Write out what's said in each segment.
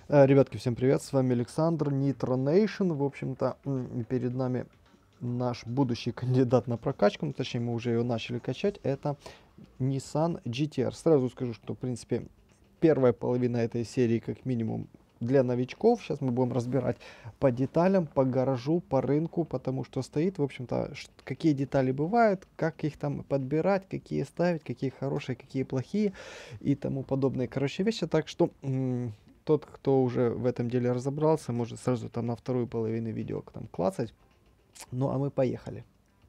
Ребятки, всем привет, с вами Александр, Nitro Nation. В общем-то, перед нами наш будущий кандидат на прокачку, ну, точнее, мы уже его начали качать, это Nissan GT-R. Сразу скажу, что, в принципе, первая половина этой серии, как минимум, для новичков. Сейчас мы будем разбирать по деталям, по гаражу, по рынку, потому что стоит, в общем-то, какие детали бывают, как их там подбирать, какие ставить, какие хорошие, какие плохие и тому подобные, короче, вещи. Так что тот, кто уже в этом деле разобрался, может сразу там на вторую половину видео там клацать. Ну, а мы поехали.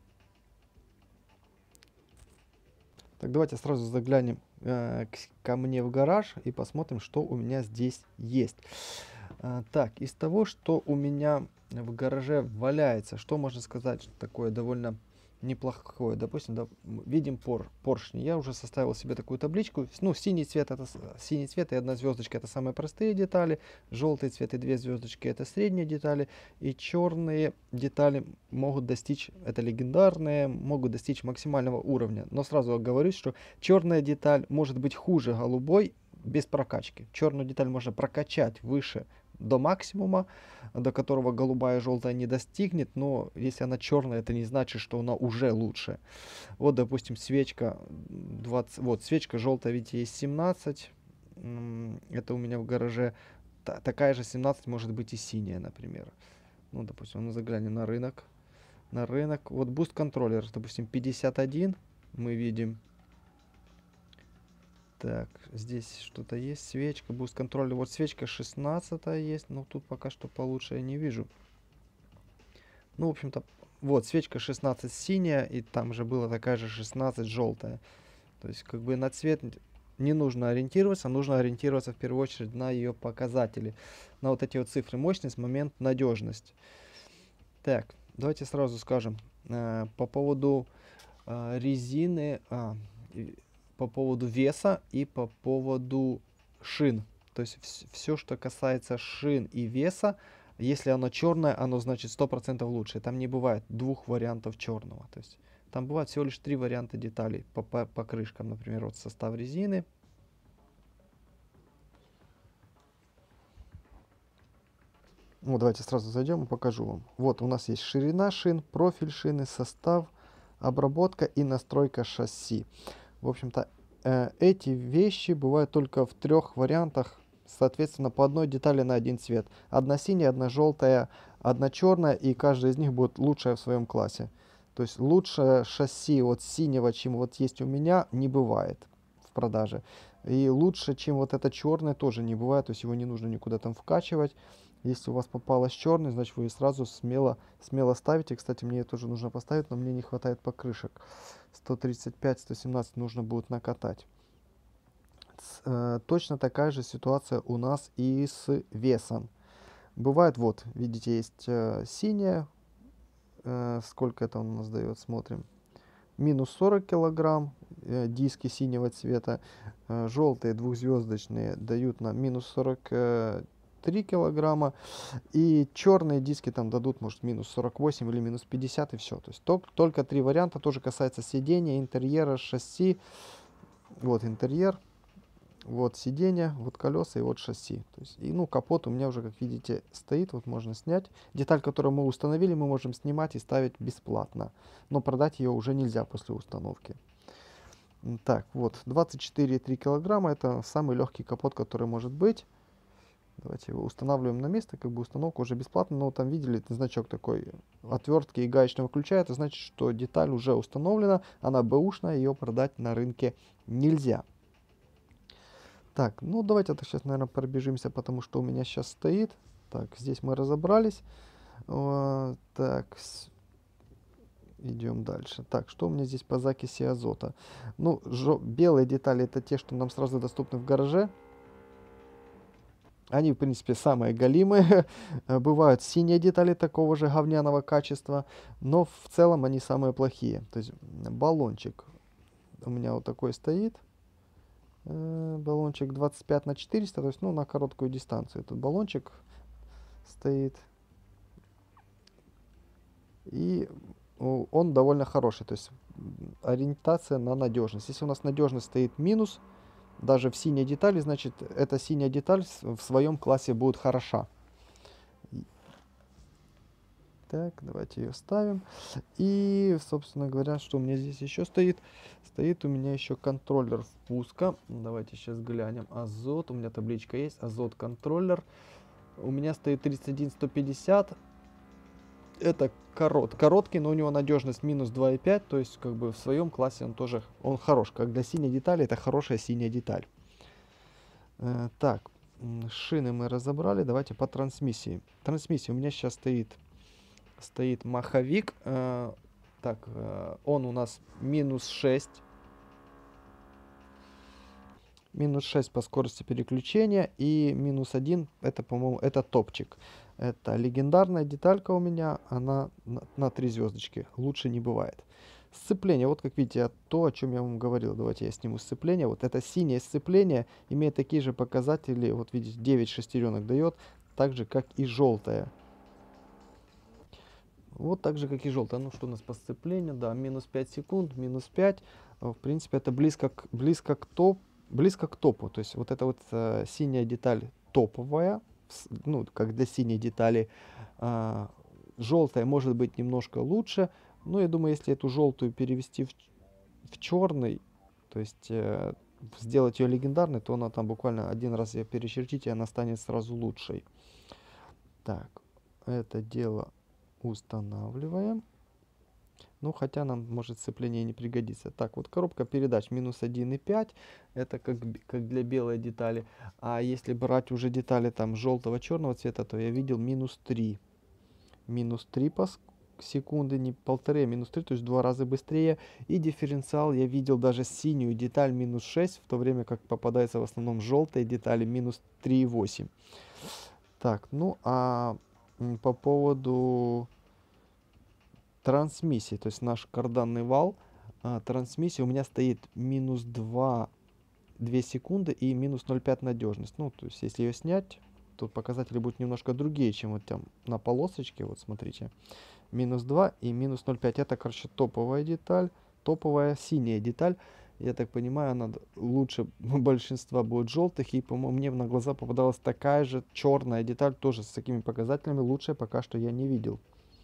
Так, давайте сразу заглянем ко мне в гараж и посмотрим, что у меня здесь есть. Так, из того, что у меня в гараже валяется, что можно сказать, что такое довольно неплохое. Допустим, видим поршни. Я уже составил себе такую табличку. Ну, синий цвет это синий цвет и одна звездочка это самые простые детали. Желтый цвет и две звездочки это средние детали. И черные детали могут достичь, это легендарные, могут достичь максимального уровня. Но сразу оговорюсь, что черная деталь может быть хуже голубой без прокачки. Черную деталь можно прокачать выше до максимума, до которого голубая и желтая не достигнет, но если она черная, это не значит, что она уже лучше. Вот, допустим, свечка 20, вот свечка желтая, видите, есть 17, это у меня в гараже. Такая же 17 может быть и синяя, например. Ну, допустим, мы заглянем на рынок. На рынок, вот Boost контроллер, допустим, 51, мы видим. Так, здесь что-то есть, свечка, Boost контроллер, вот свечка 16 есть, но тут пока что получше я не вижу. Ну, в общем-то, вот свечка 16 синяя, и там же была такая же 16 желтая. То есть, как бы на цвет не нужно ориентироваться, нужно ориентироваться в первую очередь на ее показатели. На вот эти вот цифры: мощность, момент, надежность. Так, давайте сразу скажем, по поводу резины, по поводу веса и по поводу шин. То есть все, что касается шин и веса, если оно черное, оно значит 100% лучше. Там не бывает двух вариантов черного. То есть там бывает всего лишь три варианта деталей по крышкам. Например, вот состав резины. Вот давайте сразу зайдем и покажу вам. Вот у нас есть ширина шин, профиль шины, состав, обработка и настройка шасси. В общем-то, эти вещи бывают только в трех вариантах, соответственно, по одной детали на один цвет. Одна синяя, одна желтая, одна черная, и каждая из них будет лучшая в своем классе. То есть лучше шасси от синего, чем вот есть у меня, не бывает в продаже. И лучше, чем вот это черное, тоже не бывает, то есть его не нужно никуда там вкачивать. Если у вас попалось черный, значит вы смело ставите. Кстати, мне тоже нужно поставить, но мне не хватает покрышек. 135-117 нужно будет накатать. Точно такая же ситуация у нас и с весом. Бывает, вот, видите, есть синяя. Сколько это он у нас дает, смотрим. Минус 40 килограмм, диски синего цвета. Желтые двухзвездочные дают нам минус 43 килограмма. И черные диски там дадут, может, минус 48 или минус 50, и все. То есть только три варианта, тоже касается сидения, интерьера, шасси. Вот интерьер, вот сиденье, вот колеса и вот шасси. То есть, и, ну, капот у меня уже, как видите, стоит, вот можно снять. Деталь, которую мы установили, мы можем снимать и ставить бесплатно. Но продать ее уже нельзя после установки. Так, вот, 24,3 килограмма, это самый легкий капот, который может быть. Давайте его устанавливаем на место, как бы установка уже бесплатная, но там видели значок такой отвертки и гаечного ключа, это значит, что деталь уже установлена, она бэушная, ее продать на рынке нельзя. Так, ну давайте так сейчас, наверное, пробежимся, потому что у меня сейчас стоит. Так, здесь мы разобрались. Так, идем дальше. Так, что у меня здесь по закиси азота? Ну, белые детали это те, что нам сразу доступны в гараже. Они, в принципе, самые голимые. Бывают синие детали такого же говняного качества, но в целом они самые плохие. То есть баллончик у меня вот такой стоит. Баллончик 25×400, то есть, ну, на короткую дистанцию этот баллончик стоит. И он довольно хороший, то есть ориентация на надежность. Если у нас надежность стоит минус, даже в синей детали, значит, эта синяя деталь в своем классе будет хороша. Так, давайте ее ставим. И, собственно говоря, что у меня здесь еще стоит? Стоит у меня еще контроллер впуска. Давайте сейчас глянем. Азот. У меня табличка есть. Азот контроллер. У меня стоит 31150. Это короткий, но у него надежность минус 2,5. То есть, как бы в своем классе он тоже хорош. Как для синей детали, это хорошая синяя деталь. Так, шины мы разобрали. Давайте по трансмиссии. Трансмиссия у меня сейчас стоит маховик. Он у нас минус 6. Минус 6 по скорости переключения. И минус 1, это, по-моему, это топчик. Это легендарная деталька у меня. Она на 3 звездочки. Лучше не бывает. Сцепление. Вот как видите, то, о чем я вам говорил. Давайте я сниму сцепление. Вот это синее сцепление имеет такие же показатели. Вот видите, 9 шестеренок дает. Так же, как и желтое. Вот так же, как и желтая. Ну, что у нас по сцеплению? Да, минус 5 секунд, минус 5. В принципе, это близко к топу. То есть, вот эта вот синяя деталь топовая, ну, как для синей детали. Желтая может быть немножко лучше. Но я думаю, если эту желтую перевести в черный, то есть сделать ее легендарной, то она там буквально один раз ее перечертить, и она станет сразу лучшей. Так, это дело устанавливаем. Ну, хотя нам может сцепление не пригодится. Так, вот коробка передач минус 1,5. Это как для белой детали. А если брать уже детали там желтого, черного цвета, то я видел минус 3. Минус 3 по секунды, не полторы, а минус 3, то есть в 2 раза быстрее. И дифференциал я видел даже синюю деталь минус 6, в то время как попадается в основном желтые детали минус 3,8. Так, ну а по поводу трансмиссии, то есть наш карданный вал, трансмиссия у меня стоит минус 2 секунды и минус 0,5 надежность. Ну, то есть если ее снять, тут показатели будут немножко другие, чем вот там на полосочке. Вот смотрите, минус 2 и минус 0,5. Это, короче, топовая деталь, топовая синяя деталь. Я так понимаю, она лучше большинства будет желтых. И, по-моему, мне на глаза попадалась такая же черная деталь, тоже с такими показателями. Лучше пока что я не видел,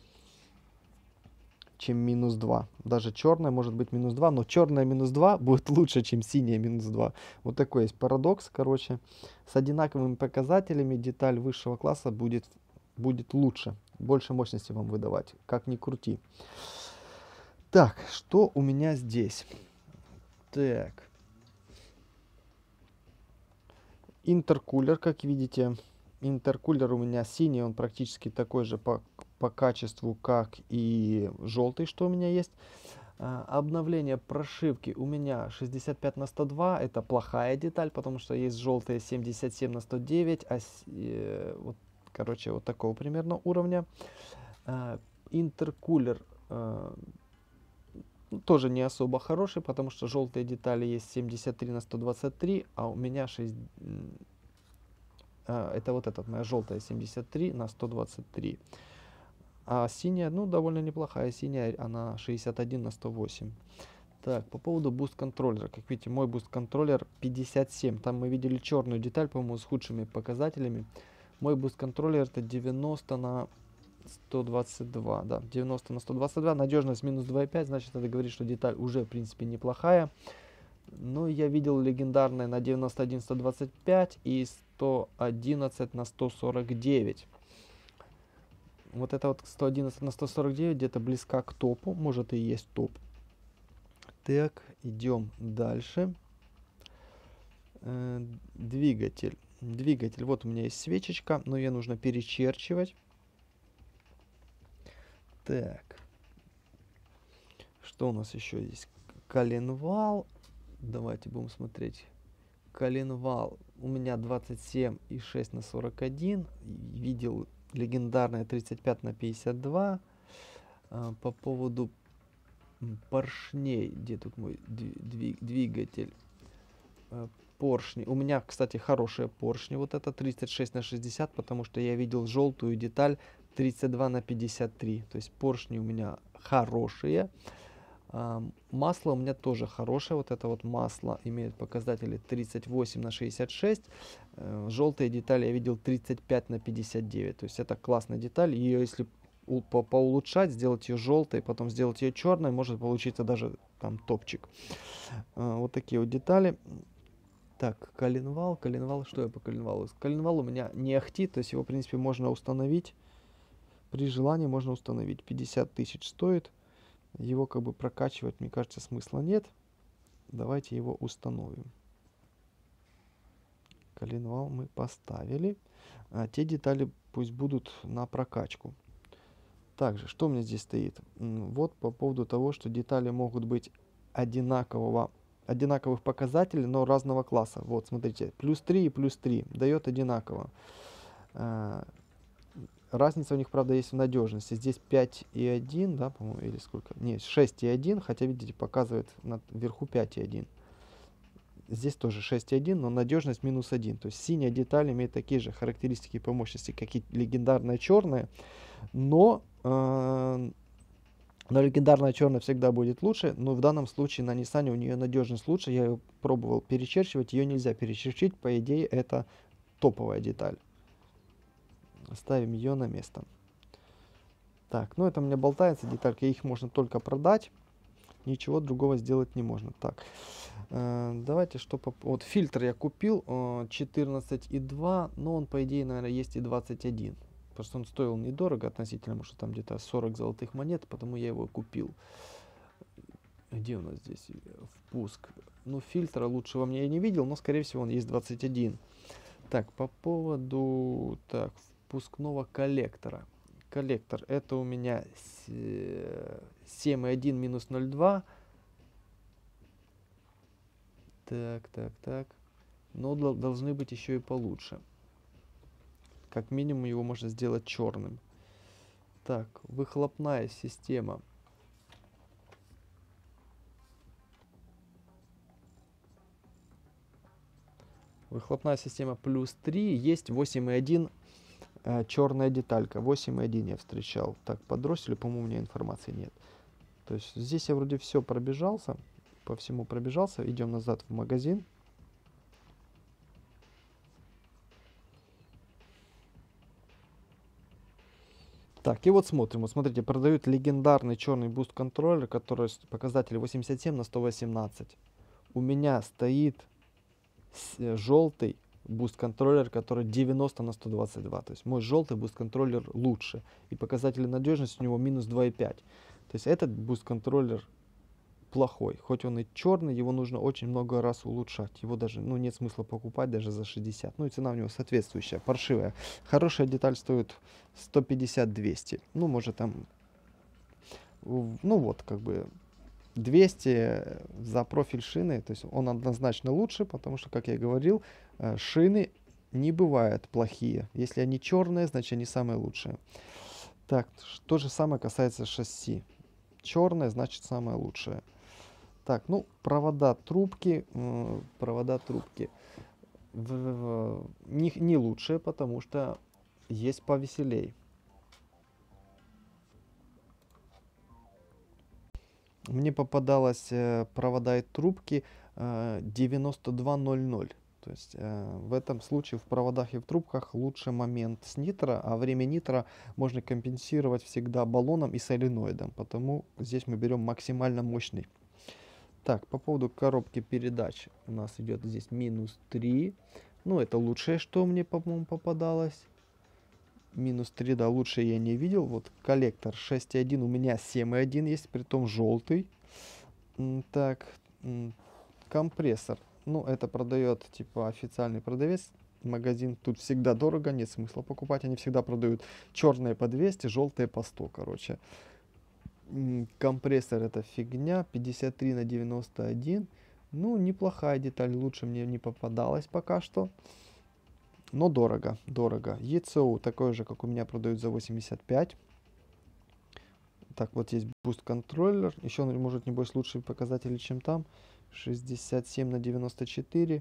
чем минус 2. Даже черная может быть минус 2, но черная минус 2 будет лучше, чем синяя минус 2. Вот такой есть парадокс, короче. С одинаковыми показателями деталь высшего класса будет лучше. Больше мощности вам выдавать, как ни крути. Так, что у меня здесь? Так. Интеркулер, как видите. Интеркулер у меня синий, он практически такой же по качеству, как и желтый, что у меня есть. Обновление прошивки у меня 65/102, это плохая деталь, потому что есть желтые 77/109, вот, короче, вот такого примерно уровня. Интеркулер тоже не особо хороший, потому что желтые детали есть 73/123, а у меня это вот этот, моя желтая 73/123. А синяя, ну, довольно неплохая синяя, она 61/108. Так, по поводу буст контроллера. Как видите, мой буст контроллер 57. Там мы видели черную деталь, по-моему, с худшими показателями. Мой буст контроллер это 90/122. Да, 90/122. Надежность минус 2,5. Значит, это говорит, что деталь уже, в принципе, неплохая. Но я видел легендарное на 91/125 и 111/149. Вот это вот 111/149 где-то близка к топу. Может и есть топ. Так, идем дальше. Двигатель. Двигатель. Вот у меня есть свечечка, но ее нужно перечерчивать. Так. Что у нас еще есть? Коленвал. Давайте будем смотреть. Коленвал. У меня 27,6/41. Видел легендарная 35/52. По поводу поршней, где тут мой двигатель? Поршни. У меня, кстати, хорошие поршни. Вот это 36/60, потому что я видел желтую деталь 32/53. То есть поршни у меня хорошие. Масло у меня тоже хорошее. Вот это вот масло имеет показатели 38/66. Желтые детали я видел 35/59. То есть это классная деталь. Ее если поулучшать, сделать ее желтой, потом сделать ее черной, может получиться даже там топчик. Вот такие вот детали. Так, коленвал, что я по коленвалу? Коленвал у меня не ахти, то есть его, в принципе, можно установить. При желании можно установить. 50 тысяч стоит. Его как бы прокачивать, мне кажется, смысла нет. Давайте его установим. Коленвал мы поставили. Те детали пусть будут на прокачку. Также, что у меня здесь стоит? Вот по поводу того, что детали могут быть одинаковых показателей, но разного класса. Вот, смотрите, +3 и +3 дает одинаково. Разница у них, правда, есть в надежности. Здесь 5,1, да, по-моему, или сколько? Нет, 6,1, хотя, видите, показывает вверху 5,1. Здесь тоже 6,1, но надежность -1. То есть синяя деталь имеет такие же характеристики по мощности, как и легендарная черная, но легендарная черная всегда будет лучше, но в данном случае на Nissan у нее надежность лучше. Я ее пробовал перечерчивать, ее нельзя перечерчить, по идее это топовая деталь. Ставим ее на место. Так, ну это у меня болтается деталька, их можно только продать, ничего другого сделать не можно. Так, давайте что по... Вот фильтр я купил 14,2, но он по идее, наверное, есть и 21. Просто он стоил недорого относительно, потому что там где-то 40 золотых монет, потому я его купил. Где у нас здесь впуск? Ну, фильтра лучшего мне я не видел, но, скорее всего, он есть 21. Так, по поводу впускного коллектора. Коллектор, это у меня 7,1 -0,2. Так. Но должны быть еще и получше. Как минимум его можно сделать черным. Так, выхлопная система. Выхлопная система +3, есть 8,1 черная деталька. 8,1 я встречал. Так, по дросселю, по-моему, у меня информации нет. То есть здесь я вроде все пробежался, по всему пробежался. Идем назад в магазин. Так, и вот смотрим. Вот смотрите, продают легендарный черный буст контроллер, который показатель 87/118. У меня стоит желтый буст контроллер, который 90/122. То есть мой желтый буст контроллер лучше. И показатели надежности у него -2,5. То есть этот буст контроллер плохой. Хоть он и черный, его нужно очень много раз улучшать. Его даже, ну, нет смысла покупать даже за 60. Ну и цена у него соответствующая, паршивая. Хорошая деталь стоит 150-200. Ну, может там, ну вот, как бы 200 за профиль шины. То есть он однозначно лучше, потому что, как я и говорил, шины не бывают плохие. Если они черные, значит они самые лучшие. Так, то же самое касается шасси. Черное значит самое лучшее. Так, ну, провода трубки не лучшие, потому что есть повеселей. Мне попадалось провода и трубки 9200. То есть в этом случае в проводах и в трубках лучше момент с нитро, а время нитро можно компенсировать всегда баллоном и соленоидом. Потому здесь мы берем максимально мощный. Так, по поводу коробки передач у нас идет здесь -3. Ну, это лучшее, что мне, по-моему, попадалось. -3, да, лучше я не видел. Вот коллектор 6,1, у меня 7,1 есть, притом желтый. Так, компрессор. Ну, это продает, типа, официальный продавец. Магазин тут всегда дорого, нет смысла покупать. Они всегда продают черные по 200, желтые по 100, короче. Компрессор это фигня, 53/91. Ну, неплохая деталь, лучше мне не попадалась пока что. Но дорого. ECU такой же, как у меня, продают за 85. Так, вот есть Boost контроллер. Еще он может, небось, лучшие показатели, чем там. 67/94.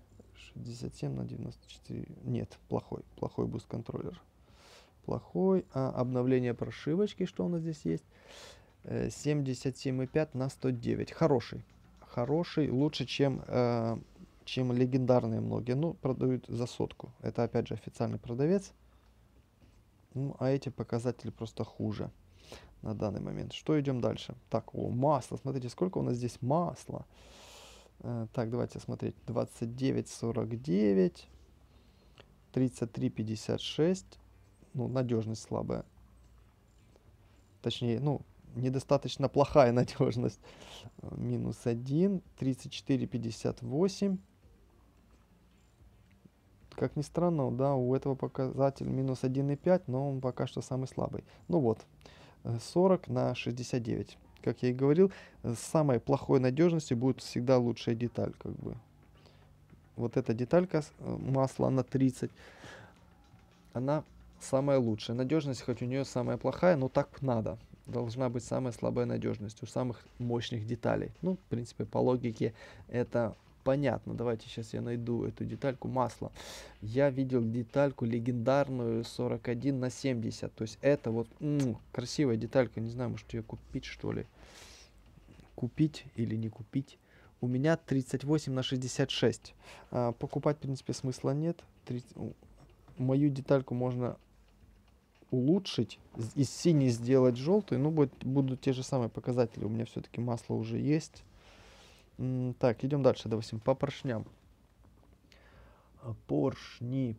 67/94. Нет, плохой Boost контроллер. Плохой. Обновление прошивочки, что у нас здесь есть. 77,5 на 109. Хороший. Хороший. Лучше, чем легендарные многие. Ну, продают за сотку. Это, опять же, официальный продавец. Ну, а эти показатели просто хуже на данный момент. Что, идем дальше? Так, о, масло. Смотрите, сколько у нас здесь масла. Так, давайте смотреть. 29,49. 33,56. Ну, надежность слабая. Точнее, ну, недостаточно плохая надежность. Минус 1. 34,58. Как ни странно, да, у этого показатель минус 1,5, но он пока что самый слабый. Ну вот, 40 на 69. Как я и говорил, с самой плохой надежностью будет всегда лучшая деталь, как бы. Вот эта деталька масла на 30, она самая лучшая. Надежность, хоть у нее самая плохая, но так надо. Должна быть самая слабая надежность у самых мощных деталей. Ну, в принципе, по логике это понятно. Давайте сейчас я найду эту детальку масла. Я видел детальку легендарную 41 на 70. То есть это вот красивая деталька. Не знаю, может ее купить, что ли. Купить или не купить. У меня 38 на 66. Покупать, в принципе, смысла нет. Мою детальку можно улучшить, из синей сделать желтый, ну, будут те же самые показатели. У меня все-таки масло уже есть. Так, идем дальше, допустим, по поршням. Поршни.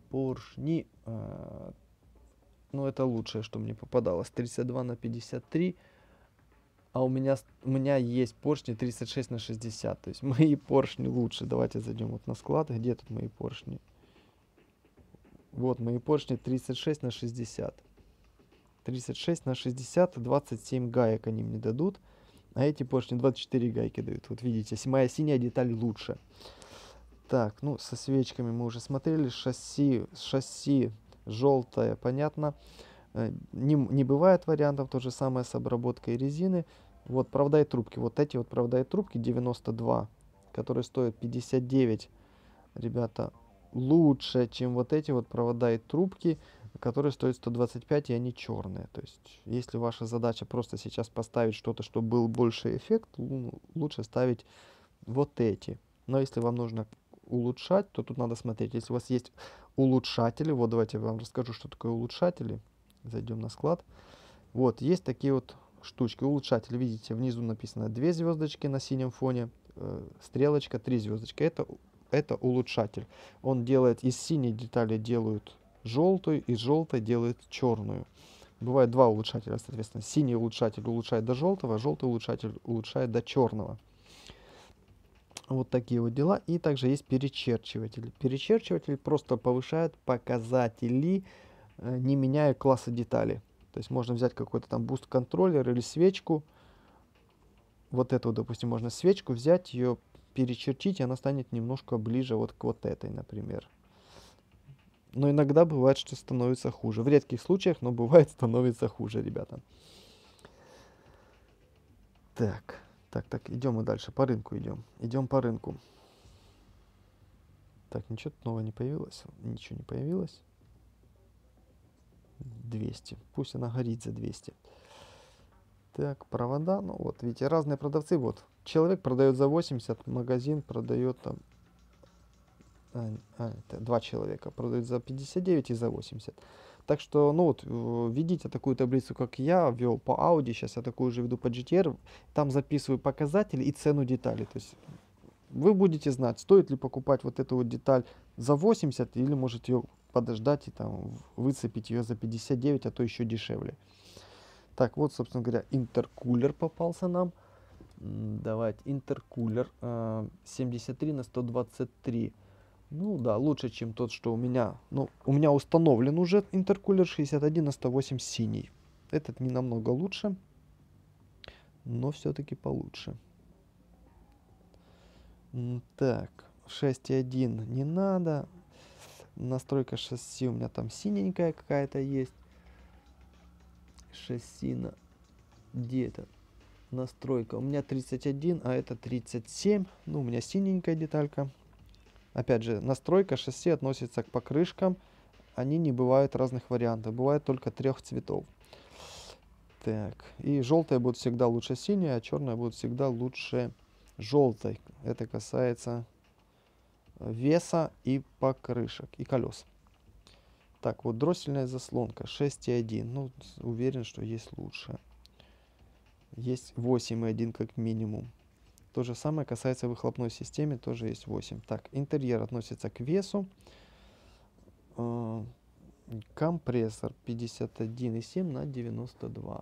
Ну, это лучшее, что мне попадалось. 32 на 53. А у меня есть поршни 36 на 60. То есть мои поршни лучше. Давайте зайдем вот на склад. Где тут мои поршни? Вот мои поршни 36 на 60. 36 на 60, 27 гаек они мне дадут. А эти поршни 24 гайки дают. Вот видите, моя синяя деталь лучше. Так, ну со свечками мы уже смотрели. Шасси желтое, понятно. Не бывает вариантов. То же самое с обработкой резины. Вот провода и трубки. Вот эти вот провода и трубки 92, которые стоят 59. Ребята, лучше, чем вот эти вот провода и трубки, которые стоят 125, и они черные. То есть, если ваша задача просто сейчас поставить что-то, чтобы был больший эффект, лучше ставить вот эти. Но если вам нужно улучшать, то тут надо смотреть. Если у вас есть улучшатели, вот давайте я вам расскажу, что такое улучшатели. Зайдем на склад. Вот, есть такие вот штучки, улучшатели. Видите, внизу написано 2 звездочки на синем фоне, стрелочка, 3 звездочки. Это улучшатель. Он делает, из синей детали делают желтую, из желтой делает черную. Бывает два улучшателя, соответственно. Синий улучшатель улучшает до желтого, желтый улучшатель улучшает до черного. Вот такие вот дела. И также есть перечерчиватель. Перечерчиватель просто повышает показатели, не меняя класса детали. То есть можно взять какой-то там буст-контроллер или свечку. Вот эту, допустим, можно свечку взять, ее перечертить, и она станет немножко ближе вот к вот этой, например. Но иногда бывает, что становится хуже. В редких случаях, но бывает, становится хуже, ребята. Так, идем мы дальше. По рынку идем. Идем по рынку. Так, ничего нового не появилось. Ничего не появилось. 200. Пусть она горит за 200. Так, провода. Ну вот, видите, разные продавцы. Вот, человек продает за 80, магазин продает там... это 2 человека продают за 59 и за 80. Так что, ну вот, введите такую таблицу, как я ввел по Audi, сейчас я такую же веду по GTR, там записываю показатели и цену детали. То есть вы будете знать, стоит ли покупать вот эту вот деталь за 80, или можете ее подождать и там выцепить ее за 59, а то еще дешевле. Так, вот, собственно говоря, интеркулер попался нам. Давайте, интеркулер 73 на 123. Ну да, лучше, чем тот, что у меня. Ну, у меня установлен уже интеркулер 61 на 108 синий. Этот не намного лучше, но все-таки получше. Так, 6.1 не надо. Настройка шасси у меня там синенькая какая-то есть. Шасси на... Где это? Настройка. У меня 31, а это 37. Ну, у меня синенькая деталька. Опять же, настройка шасси относится к покрышкам. Они не бывают разных вариантов. Бывает только 3 цветов. Так, и желтая будет всегда лучше синей, а черная будет всегда лучше желтой. Это касается веса и покрышек, и колес. Так, вот дроссельная заслонка 6,1. Ну, уверен, что есть лучше. Есть 8,1 как минимум. То же самое касается выхлопной системы, тоже есть 8. Так, интерьер относится к весу. Компрессор 51,7 на 92.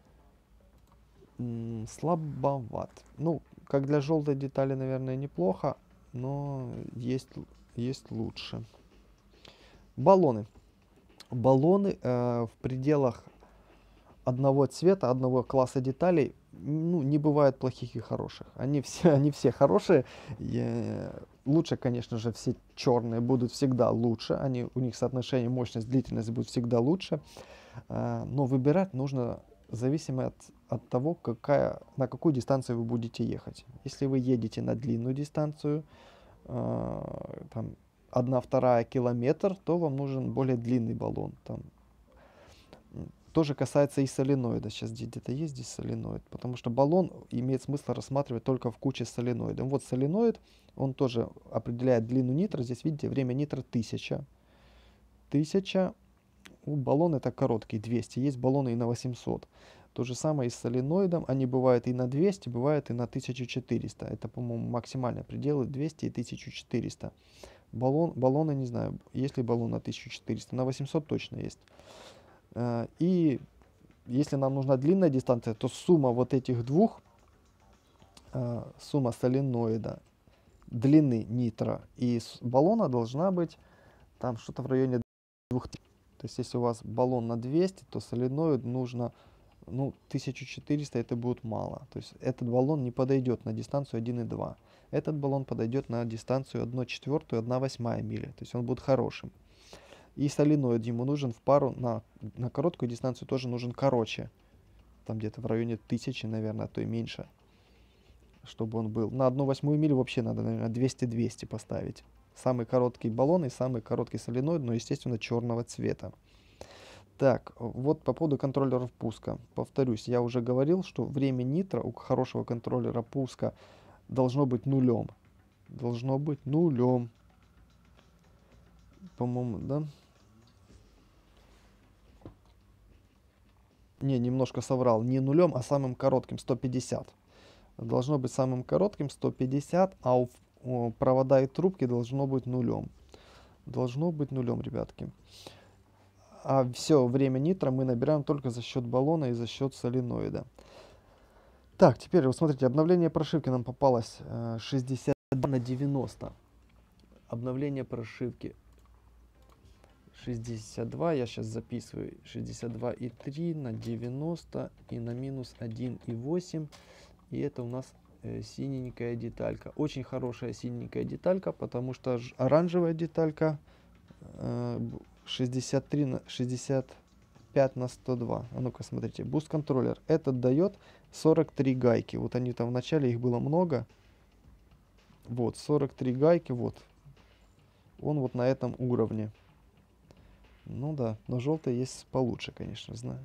Слабоват. Ну, как для желтой детали, наверное, неплохо, но есть лучше. Баллоны. Баллоны в пределах одного цвета, одного класса деталей, ну, не бывает плохих и хороших. Они все хорошие. Лучше, конечно же, все черные будут всегда лучше. У них соотношение мощность, длительность будет всегда лучше. Но выбирать нужно зависимо от того, на какую дистанцию вы будете ехать. Если вы едете на длинную дистанцию, там 1/2 километр, то вам нужен более длинный баллон. Тоже касается и соленоида. Сейчас где-то есть здесь соленоид, потому что баллон имеет смысл рассматривать только в куче с соленоидом. Вот соленоид, он тоже определяет длину нитро. Здесь видите, время нитро 1000. 1000. У баллона это короткий, 200. Есть баллоны и на 800. То же самое и с соленоидом. Они бывают и на 200, бывают и на 1400. Это, по-моему, максимальные пределы 200 и 1400. Баллоны, не знаю, есть ли баллон на 1400. На 800 точно есть. И если нам нужна длинная дистанция, то сумма вот этих двух, сумма соленоида, длины нитро и баллона должна быть там что-то в районе 2000. То есть если у вас баллон на 200, то соленоид нужно, ну, 1400 это будет мало. То есть этот баллон не подойдет на дистанцию 1,2. Этот баллон подойдет на дистанцию 1,4, 1,8 мили. То есть он будет хорошим. И соленоид ему нужен в пару на короткую дистанцию тоже нужен короче. Там где-то в районе 1000, наверное, а то и меньше. Чтобы он был. На 1,8 милю вообще надо, наверное, 200-200 поставить. Самый короткий баллон и самый короткий соленоид, но, естественно, черного цвета. Так, вот по поводу контроллеров пуска. Повторюсь, я уже говорил, что время нитро у хорошего контроллера пуска должно быть нулем. Должно быть нулем. По-моему, да? Не, немножко соврал. Не нулем, а самым коротким, 150. Должно быть самым коротким 150, а у провода и трубки должно быть нулем. Должно быть нулем, ребятки. А все время нитро мы набираем только за счет баллона и за счет соленоида. Так, теперь вот смотрите, обновление прошивки нам попалось 62 на 90. Обновление прошивки 62, я сейчас записываю 62,3 на 90 и на минус 1,8. И это у нас синенькая деталька. Очень хорошая синенькая деталька, потому что оранжевая деталька 63 на 65 на 102. А ну-ка, смотрите, буст контроллер. Этот дает 43 гайки. Вот они там в начале, их было много. Вот, 43 гайки, вот. Он вот на этом уровне. Ну да, но желтый есть получше, конечно, знаю.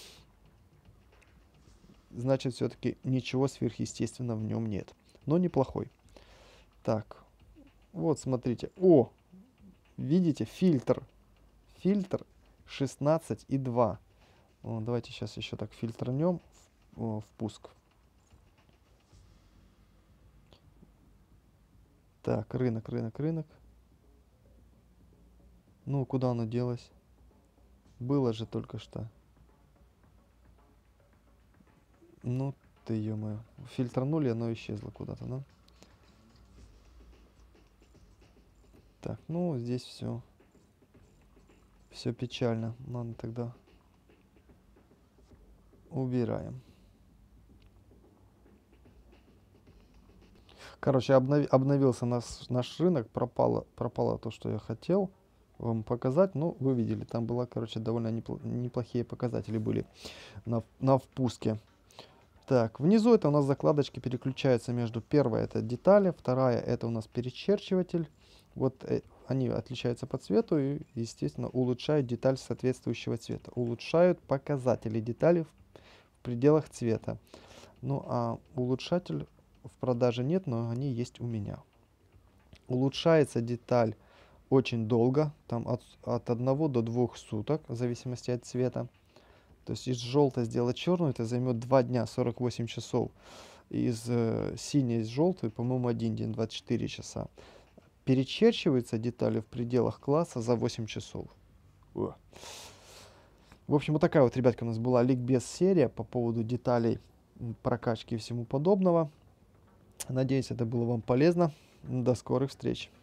Значит, все-таки ничего сверхъестественного в нем нет. Но неплохой. Так, вот смотрите. О, видите, фильтр. Фильтр 16,2. Давайте сейчас еще так фильтрнем впуск. Так, рынок. Ну, куда оно делось? Было же только что. Ну, ты, ё-моё. Фильтрнули, оно исчезло куда-то, да? Так, ну, здесь все. Все печально. Ладно, тогда убираем. Короче, обновился наш рынок. Пропало то, что я хотел вам показать. Ну, вы видели, там было, короче, довольно неплохие показатели были на впуске. Так, внизу это у нас закладочки переключаются между. Первая это детали, вторая это у нас перечерчиватель. Вот они отличаются по цвету и, естественно, улучшают деталь соответствующего цвета. Улучшают показатели детали пределах цвета. Ну а улучшатель в продаже нет, но они есть у меня. Улучшается деталь очень долго, там от 1 до 2 суток, в зависимости от цвета. То есть из желтой сделать черную, это займет 2 дня, 48 часов. Из синей с желтой, по-моему, 1 день, 24 часа. Перечерчиваются детали в пределах класса за 8 часов. О. В общем, вот такая вот, ребятки, у нас была ликбез серия по поводу деталей прокачки и всему подобного. Надеюсь, это было вам полезно. До скорых встреч.